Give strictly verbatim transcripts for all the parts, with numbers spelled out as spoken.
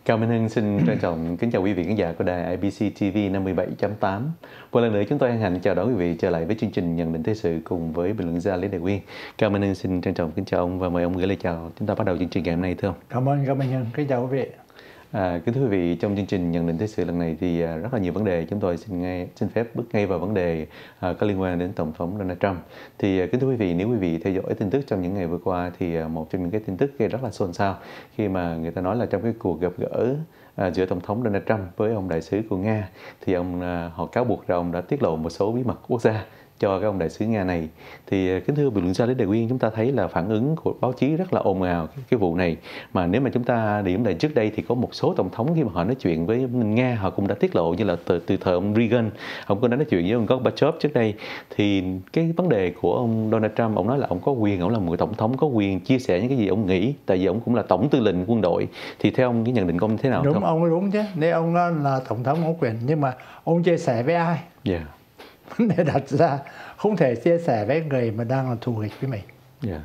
Cao Minh Hưng xin trân trọng kính chào quý vị khán giả của đài i bê xê ti vi năm mươi bảy chấm tám. Một lần nữa chúng tôi hân hạnh chào đón quý vị trở lại với chương trình nhận định thời sự cùng với bình luận gia Lý Đại Quyên. Cao Minh Hưng xin trân trọng kính chào ông và mời ông gửi lời chào. Chúng ta bắt đầu chương trình ngày hôm nay thưa ông. Cảm ơn Cao Minh Hưng, kính chào quý vị. À, kính thưa quý vị, trong chương trình nhận định thời sự lần này thì rất là nhiều vấn đề, chúng tôi xin ngay xin phép bước ngay vào vấn đề à, có liên quan đến tổng thống Donald Trump. Thì kính thưa quý vị, nếu quý vị theo dõi tin tức trong những ngày vừa qua thì một trong những cái tin tức gây rất là xôn xao khi mà người ta nói là trong cái cuộc gặp gỡ à, giữa tổng thống Donald Trump với ông đại sứ của Nga thì ông à, họ cáo buộc rằng ông đã tiết lộ một số bí mật quốc gia cho cái ông đại sứ Nga này. Thì kính thưa bình luận gia Lý Đại Quyên, chúng ta thấy là phản ứng của báo chí rất là ồn ào cái, cái vụ này. Mà nếu mà chúng ta điểm lại trước đây thì có một số tổng thống khi mà họ nói chuyện với Nga họ cũng đã tiết lộ, như là từ, từ thời ông Reagan, ông cũng đã nói chuyện với ông Gorbachev trước đây. Thì cái vấn đề của ông Donald Trump, ông nói là ông có quyền, ông là một tổng thống có quyền chia sẻ những cái gì ông nghĩ, tại vì ông cũng là tổng tư lệnh quân đội. Thì theo ông cái nhận định của ông thế nào? Đúng, không? Ông đúng chứ, nếu ông là tổng thống có quyền, nhưng mà ông chia sẻ với ai? Yeah. Vấn đề đặt ra không thể chia sẻ với người mà đang là thù địch với mình. Yeah.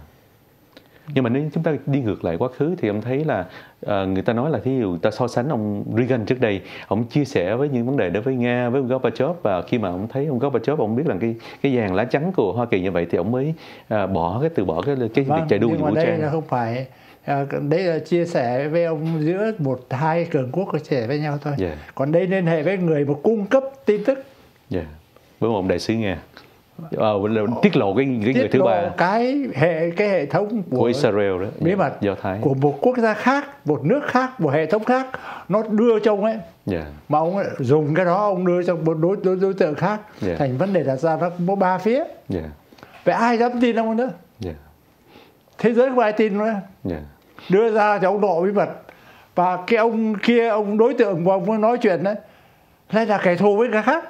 Nhưng mà nếu chúng ta đi ngược lại quá khứ thì ông thấy là uh, người ta nói là thí dụ ta so sánh ông Reagan trước đây, ông chia sẻ với những vấn đề đối với Nga, với ông Gorbachev, và khi mà ông thấy ông Gorbachev, ông biết rằng cái cái dàn lá chắn của Hoa Kỳ như vậy thì ông mới uh, bỏ cái từ bỏ cái cái Vâng, việc chạy đua nhưng vũ mà trang. đây là không phải, đấy là chia sẻ với ông giữa một hai cường quốc chia sẻ với nhau thôi. Yeah. Còn đây liên hệ với người mà cung cấp tin tức. Yeah. Với một đại sứ Nga. Ờ, tiết lộ cái, cái người thứ ba, cái hệ cái hệ thống của, của Israel đó, bí mật Do Thái, của một quốc gia khác, một nước khác, một hệ thống khác, nó đưa cho ông ấy. Yeah. Mà ông ấy dùng cái đó ông đưa cho một đối đối, đối tượng khác. Yeah. Thành vấn đề đặt ra nó có ba phía. Yeah. Vậy ai dám tin ông nữa? Yeah. Thế giới không ai tin nữa. Yeah. Đưa ra cho ông độ bí mật, và cái ông kia, ông đối tượng của ông nói chuyện đấy lại là kẻ thù với người khác.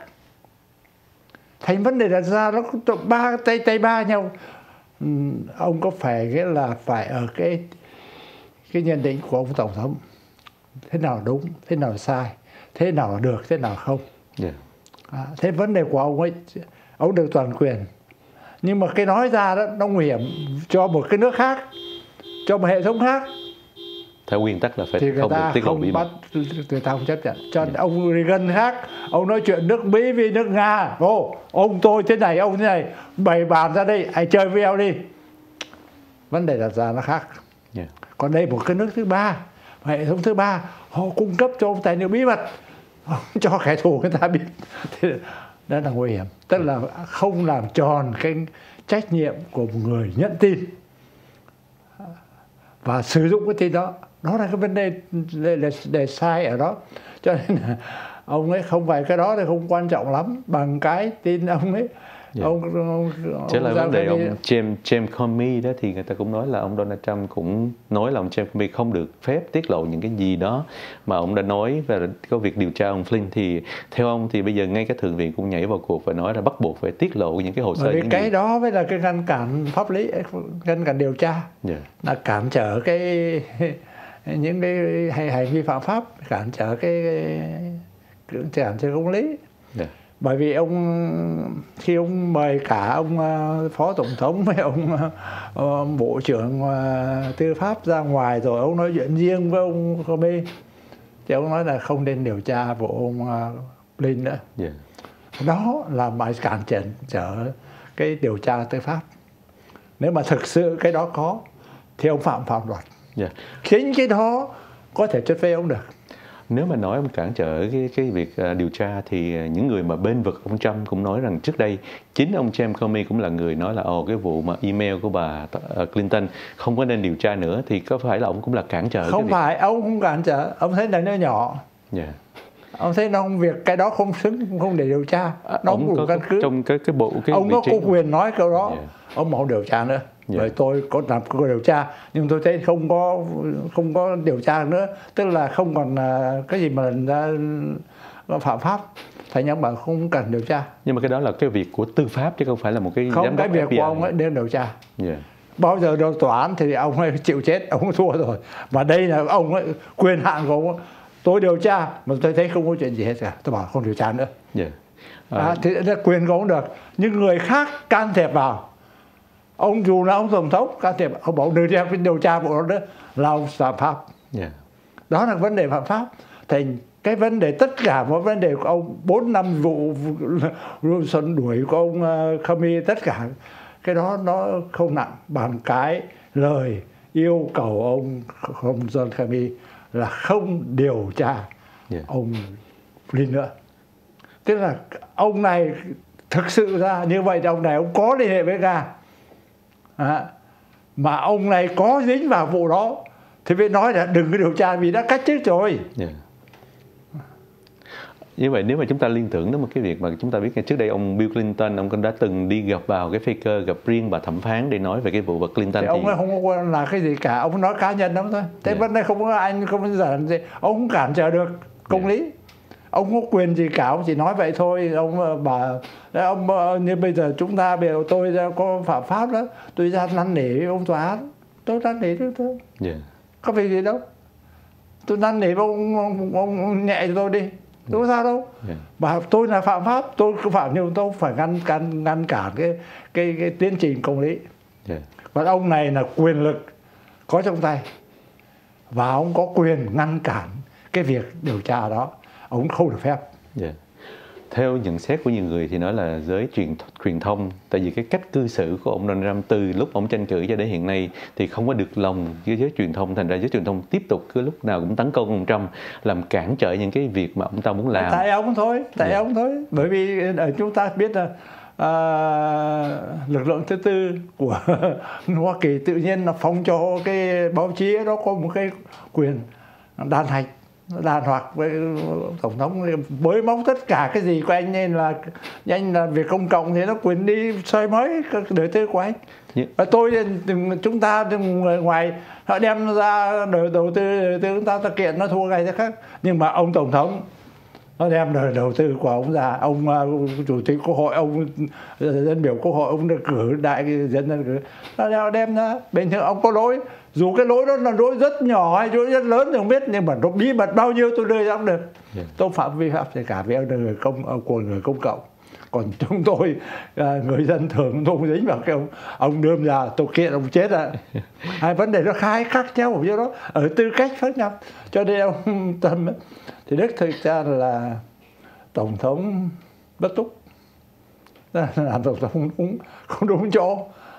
Thành vấn đề đặt ra nó ba tay tay ba nhau. Uhm, ông có phải nghĩa là phải ở cái cái nhận định của ông tổng thống thế nào đúng, thế nào sai, thế nào được, thế nào không. Yeah. À, thế vấn đề của ông ấy, ông được toàn quyền, nhưng mà cái nói ra đó nó nguy hiểm cho một cái nước khác, cho một hệ thống khác. Theo nguyên tắc là phải thì không được tiết lộ bí mật. Người ta không chấp nhận. Cho yeah. Ông Reagan khác, ông nói chuyện nước Mỹ với nước Nga, ô ông tôi thế này, ông thế này, bày bàn ra đây, hãy chơi với nhau đi. Vấn đề đặt ra nó khác. Yeah. Còn đây một cái nước thứ ba, hệ thống thứ ba, họ cung cấp cho ông tài liệu bí mật, cho kẻ thù người ta biết. Thì đó là nguy hiểm. Tức là không làm tròn cái trách nhiệm của một người nhận tin và sử dụng cái tin đó. Đó là cái vấn đề để, để, để sai ở đó. Cho nên là ông ấy không phải cái đó thì không quan trọng lắm bằng cái tin ông ấy. Yeah. Ông, ông, Chứ là vấn đề ông đi... James, James Comey đó thì người ta cũng nói là ông Donald Trump cũng nói là ông James Comey không được phép tiết lộ những cái gì đó mà ông đã nói về có việc điều tra ông Flynn. Thì theo ông thì bây giờ ngay cái thượng viện cũng nhảy vào cuộc và nói là bắt buộc phải tiết lộ những cái hồ sơ. Bởi vì những cái gì. đó mới là cái ngăn cản pháp lý, ngăn cản điều tra. Yeah. Là cản trở cái những cái hành vi phạm pháp, cản trở cái cưỡng cản trở công lý. Yeah. Bởi vì ông khi ông mời cả ông phó tổng thống với ông, ông bộ trưởng tư pháp ra ngoài rồi ông nói chuyện riêng với ông Comey thì ông nói là không nên điều tra vụ ông Flynn nữa. Yeah. Đó là bài cản trở, trở cái điều tra tư pháp. Nếu mà thực sự cái đó có thì ông phạm phạm luật. Yeah. Chính cái đó có thể chất phê ông được. Nếu mà nói ông cản trở cái, cái việc uh, điều tra thì những người mà bên vực ông Trump cũng nói rằng trước đây chính ông James Comey cũng là người nói là ồ cái vụ mà email của bà uh, Clinton không có nên điều tra nữa, thì có phải là ông cũng là cản trở? Không cái phải, việc... ông không cản trở, ông thấy là nó nhỏ. Yeah. Ông thấy nó việc cái đó không xứng, không để điều tra, nó ông không đủ căn cứ. Trong cái cái bộ cái ông có có quyền nói câu đó. Yeah. Ông không điều tra nữa. Yeah. Bởi tôi có làm cơ điều tra nhưng tôi thấy không có không có điều tra nữa, tức là không còn cái gì mà lần ra phạm pháp, thành ông bảo không cần điều tra. Nhưng mà cái đó là cái việc của tư pháp chứ không phải là một cái không, cái việc của ông ấy nên điều tra. Yeah. Bao giờ đâu tòa án thì ông ấy chịu chết, ông thua rồi. Và đây là ông ấy quyền hạn của ông ấy. Tôi điều tra mà tôi thấy không có chuyện gì hết cả, tôi bảo không điều tra nữa. Yeah. À, à, thì là quyền của ông được, nhưng người khác can thiệp vào, ông dù là ông tổng thống can thiệp, ông bảo điều tra điều tra bộ đó nữa là ông phạm pháp. Yeah. Đó là vấn đề phạm pháp. Thành cái vấn đề tất cả mọi vấn đề của ông, bốn năm vụ Wilson đuổi của ông Comey, tất cả cái đó nó không nặng bằng cái lời yêu cầu ông ông John Comey là không điều tra yeah. ông Flynn nữa. Tức là ông này thực sự ra như vậy thì ông này ông có liên hệ với Nga à, mà ông này có dính vào vụ đó thì phải nói là đừng có điều tra vì đã cách chức rồi. Yeah. Như vậy nếu mà chúng ta liên tưởng đến một cái việc mà chúng ta biết ngày trước đây ông Bill Clinton, ông cũng đã từng đi gặp vào cái Faker, gặp riêng bà thẩm phán để nói về cái vụ vật Clinton. Thì ông ấy không có là cái gì cả, ông nói cá nhân lắm thôi. Thế yeah. vấn đề không có anh không có giỡn gì, ông không cản trở được công yeah. lý. Ông có quyền gì cả, ông chỉ nói vậy thôi. Ông bà ông như bây giờ chúng ta bây giờ tôi ra có phạm pháp đó, tôi ra năn nỉ ông tòa án, tôi năn nỉ được thôi. Yeah. Có việc gì đâu. Tôi năn nỉ ông, ông, ông, ông nhẹ cho tôi đi. Đâu có sao đâu. Yeah. Và tôi là phạm pháp, tôi cứ phạm nhưng tôi phải ngăn ngăn ngăn cản cái cái cái tiến trình công lý. Yeah. Còn ông này là quyền lực có trong tay và ông có quyền ngăn cản cái việc điều tra đó, ông không được phép. Yeah. Theo nhận xét của nhiều người thì nói là giới truyền truyền thông, tại vì cái cách cư xử của ông Donald Trump từ lúc ông tranh cử cho đến hiện nay thì không có được lòng với giới truyền thông, thành ra giới truyền thông tiếp tục cứ lúc nào cũng tấn công ông Trump, làm cản trở những cái việc mà ông ta muốn làm. Tại ông thôi, tại yeah. ông thôi, bởi vì ở chúng ta biết là à, lực lượng thứ tư của Hoa Kỳ tự nhiên là phong cho cái báo chí đó có một cái quyền đàn hành, đàn hoặc với tổng thống bới móc tất cả cái gì của anh, nên là anh là việc công cộng thì nó quyền đi soi mới đời tư của anh. Yeah. Và tôi chúng ta người ngoài họ đem ra đời đầu tư, đời tư chúng ta thực kiện nó thua ngay thế khác, nhưng mà ông tổng thống nó đem đời đầu tư của ông ra, ông uh, chủ tịch quốc hội, ông dân biểu quốc hội, ông được cử đại dân dân cử, nó đem ra bình thường ông có lỗi, dù cái lỗi đó là lỗi rất nhỏ hay lỗi rất lớn thì không biết, nhưng mà nó bí mật bao nhiêu tôi đưa ra cũng được. Yeah. Tôi phạm vi phạm thì cả vì ông là người công của người công cộng, còn chúng tôi người dân thường tôi không dính vào cái ông ông đưa ra tôi kiện ông chết à. Hai vấn đề nó khai khác nhau ở chỗ đó, ở tư cách khác nhau, cho nên ông Tâm thì Đức thực ra là tổng thống bất túc, làm tổng thống không đúng, không đúng chỗ,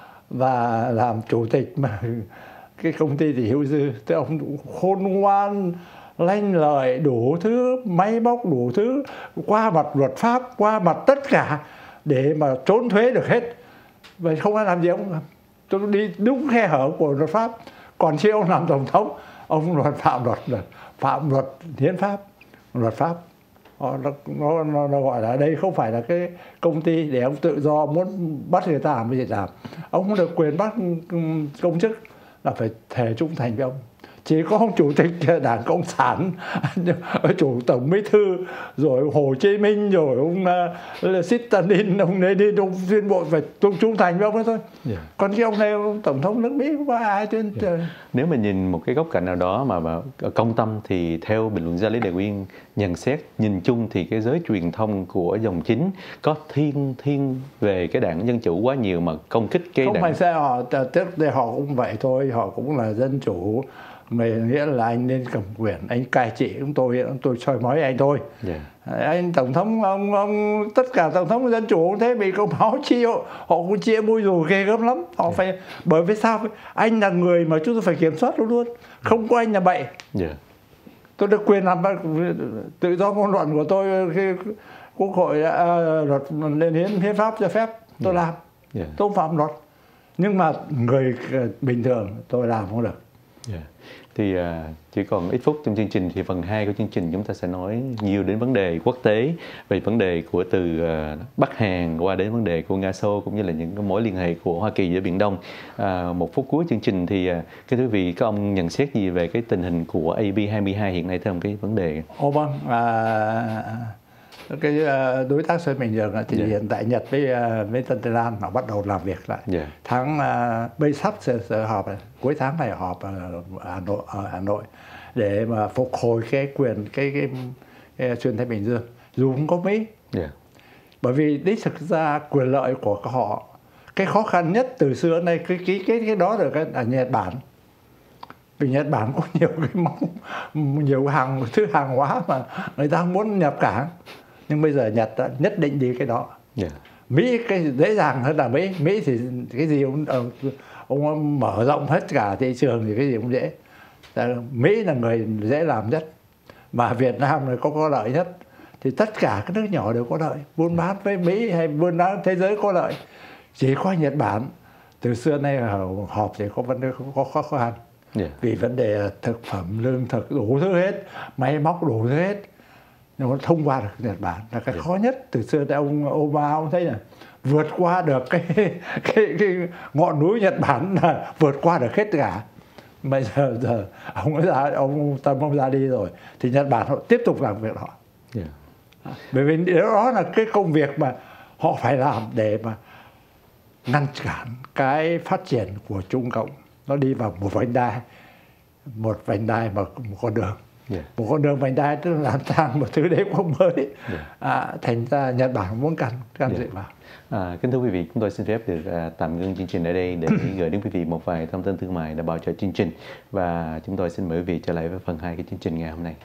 và làm chủ tịch mà cái công ty thì hữu dư, thế ông khôn ngoan lanh lợi đủ thứ, máy móc đủ thứ, qua mặt luật pháp, qua mặt tất cả để mà trốn thuế được hết. Vậy không ai làm gì ông làm, tôi đi đúng khe hở của luật pháp. Còn khi ông làm tổng thống, ông luật phạm luật phạm luật hiến pháp, luật pháp. Nó, nó, nó, nó gọi là đây không phải là cái công ty để ông tự do muốn bắt người ta làm cái gì làm. Ông không được quyền bắt công chức, là phải thề trung thành với ông. Chỉ có ông chủ tịch Đảng Cộng sản, chủ tổng bí thư, rồi Hồ Chí Minh, rồi ông uh, Stalin, ông Lenin, ông tuyên bố phải trung thành với ông đó thôi. Yeah. Còn cái ông này, ông tổng thống nước Mỹ không có ai tuyên. Yeah. Nếu mà nhìn một cái góc cạnh nào đó mà, mà công tâm thì theo bình luận gia Lý Đại Nguyên nhận xét, nhìn chung thì cái giới truyền thông của dòng chính có thiên thiên về cái đảng Dân Chủ quá nhiều mà công kích cái không đảng. Không phải sao họ, trước đây họ cũng vậy thôi, họ cũng là dân chủ. Người nghĩa là anh nên cầm quyền, anh cai trị chúng tôi, tôi soi mói anh thôi. Yeah. Anh tổng thống, ông, ông tất cả tổng thống dân chủ cũng thế, bị công báo chi họ, họ cũng chia mui dù ghê gớm lắm. Họ yeah. phải, bởi vì sao? Anh là người mà chúng tôi phải kiểm soát luôn luôn, không có anh là bậy. Yeah. Tôi được quyền làm tự do ngôn luận của tôi, khi quốc hội à, luật lên hiến hiến pháp cho phép tôi yeah. làm, yeah. tôi không phạm luật, nhưng mà người bình thường tôi làm không được. Yeah. Thì uh, chỉ còn ít phút trong chương trình thì phần hai của chương trình chúng ta sẽ nói nhiều đến vấn đề quốc tế, về vấn đề của từ uh, Bắc Hàn qua đến vấn đề của Nga Xô, cũng như là những cái mối liên hệ của Hoa Kỳ với Biển Đông. Uh, một phút cuối chương trình thì uh, cái quý vị có ông nhận xét gì về cái tình hình của A B hai mươi hai hiện nay trong cái vấn đề? Ồ vâng, à, cái uh, đối tác xuyên Bình Dương thì yeah. hiện tại Nhật với uh, với Tân Tây Lan họ bắt đầu làm việc lại. Yeah. Tháng uh, bây sắp sẽ, sẽ họp cuối tháng này họp ở Hà Nội, ở Hà Nội để mà phục hồi cái quyền cái, cái, cái xuyên Thái Bình Dương dù không có Mỹ. Yeah. Bởi vì đích thực ra quyền lợi của họ, cái khó khăn nhất từ xưa đến nay cái cái cái cái đó được ở Nhật Bản. Vì Nhật Bản có nhiều cái móng nhiều hàng thứ hàng hóa mà người ta muốn nhập cảng. Nhưng bây giờ Nhật đã nhất định đi cái đó. Yeah. Mỹ cái dễ dàng hơn là Mỹ. Mỹ thì cái gì ông, ông mở rộng hết cả thị trường thì cái gì cũng dễ. Mỹ là người dễ làm nhất, mà Việt Nam là có có lợi nhất. Thì tất cả các nước nhỏ đều có lợi, buôn bán với Mỹ hay buôn bán thế giới có lợi. Chỉ có Nhật Bản từ xưa nay họp thì có vấn đề có khó khăn. Yeah. Vì vấn đề thực phẩm, lương thực đủ thứ hết, máy móc đủ thứ hết. Nhưng mà thông qua được Nhật Bản là cái yeah. khó nhất. Từ xưa tới ông Obama ông thấy là vượt qua được cái, cái, cái ngọn núi Nhật Bản là vượt qua được hết cả. Bây giờ, giờ ông ấy ra, ông Tâm ông ra đi rồi thì Nhật Bản họ tiếp tục làm việc họ. Yeah. Bởi vì đó là cái công việc mà họ phải làm để mà ngăn cản cái phát triển của Trung Cộng. Nó đi vào một vành đai, một vành đai mà một con đường. Yeah. Một con đường vành đai tức là làm sang một thứ đế quốc mới. Yeah. À, thành ra Nhật Bản muốn can can dự vào. À, kính thưa quý vị, chúng tôi xin phép được à, tạm ngưng chương trình ở đây để gửi đến quý vị một vài thông tin thương mại đã bảo trợ chương trình, và chúng tôi xin mời quý vị trở lại với phần hai của chương trình ngày hôm nay.